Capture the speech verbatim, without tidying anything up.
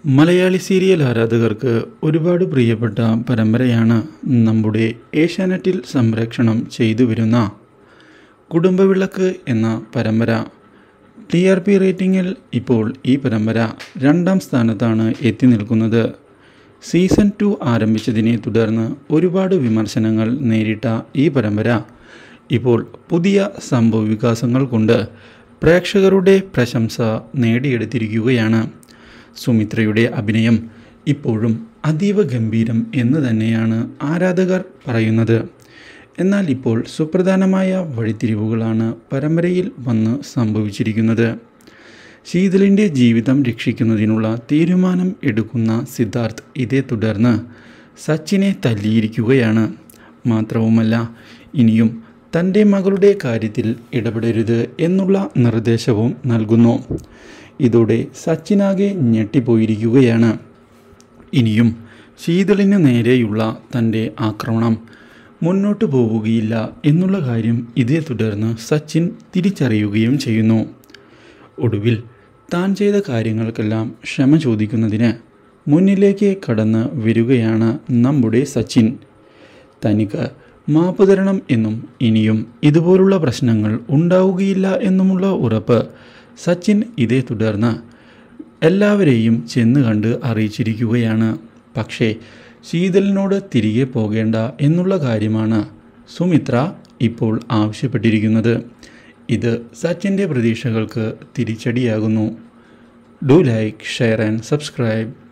Malayali serial ആരാധകർക്ക് ഒരുപാട് പ്രിയപ്പെട്ട പരമ്പരയാണ് നമ്മുടെ ഏഷ്യാനെറ്റിൽ സംപ്രേക്ഷണം ചെയ്തു വരുന്ന കുടുംബവിളക്ക് എന്ന പരമ്പര. ടി ആർ പി റേറ്റിംഗിൽ ഇപ്പോൾ ഈ പരമ്പര രണ്ടാം സ്ഥാനത്താണ് എത്തി നിൽക്കുന്നത്. സീസൺ ടു ആരംഭിച്ചതിനെ തുടർന്ന് ഒരുപാട് വിമർശനങ്ങൾ നേരിട്ട ഈ പരമ്പര ഇപ്പോൾ പുതിയ സംഭവവികാസങ്ങൾ കൊണ്ട് പ്രേക്ഷകരുടെ പ്രശംസ നേടിയെടുത്തിരിക്കുകയാണ്. സുമിത്രയുടെ അഭിനയം ഇപ്പോഴും അതീവ ഗംഭീരം എന്ന് തന്നെയാണ് ആരാധകർ പറയുന്നത്. എന്നാൽ ഇപ്പോൾ സുപ്രധാനമായ വഴിത്തിരിവുകളാണ് പരമ്പരയിൽ വന്ന് സംഭവിച്ചിരിക്കുന്നത്. ശീതളിൻ്റെ ജീവിതം രക്ഷിക്കുന്നതിനുള്ള തീരുമാനം എടുക്കുന്ന സിദ്ധാർത്ഥ് ഇതേ തുടർന്ന് സച്ചിനെ തല്ലിയിരിക്കുകയാണ്. മാത്രവുമല്ല, ഇനിയും തൻ്റെ മകളുടെ കാര്യത്തിൽ ഇടപെടരുത് എന്നുള്ള നിർദ്ദേശവും നൽകുന്നു. ഇതോടെ സച്ചിനാകെ ഞെട്ടിപ്പോയിരിക്കുകയാണ്. ഇനിയും ശീതളിന് നേരെയുള്ള തൻ്റെ ആക്രമണം മുന്നോട്ട് പോവുകയില്ല എന്നുള്ള കാര്യം ഇതേ തുടർന്ന് സച്ചിൻ തിരിച്ചറിയുകയും ചെയ്യുന്നു. ഒടുവിൽ താൻ ചെയ്ത കാര്യങ്ങൾക്കെല്ലാം ക്ഷമ ചോദിക്കുന്നതിന് മുന്നിലേക്ക് കടന്ന് വരികയാണ് നമ്മുടെ സച്ചിൻ. തനിക്ക് മാപ്പ് തരണം എന്നും ഇനിയും ഇതുപോലുള്ള പ്രശ്നങ്ങൾ ഉണ്ടാവുകയില്ല എന്നുമുള്ള ഉറപ്പ് സച്ചിൻ ഇതേ തുടർന്ന് എല്ലാവരെയും ചെന്ന് കണ്ട് അറിയിച്ചിരിക്കുകയാണ്. പക്ഷേ ശീതളിനോട് തിരികെ പോകേണ്ട എന്നുള്ള കാര്യമാണ് സുമിത്ര ഇപ്പോൾ ആവശ്യപ്പെട്ടിരിക്കുന്നത്. ഇത് സച്ചിൻ്റെ പ്രതീക്ഷകൾക്ക് തിരിച്ചടിയാകുന്നു. Do like, share and subscribe.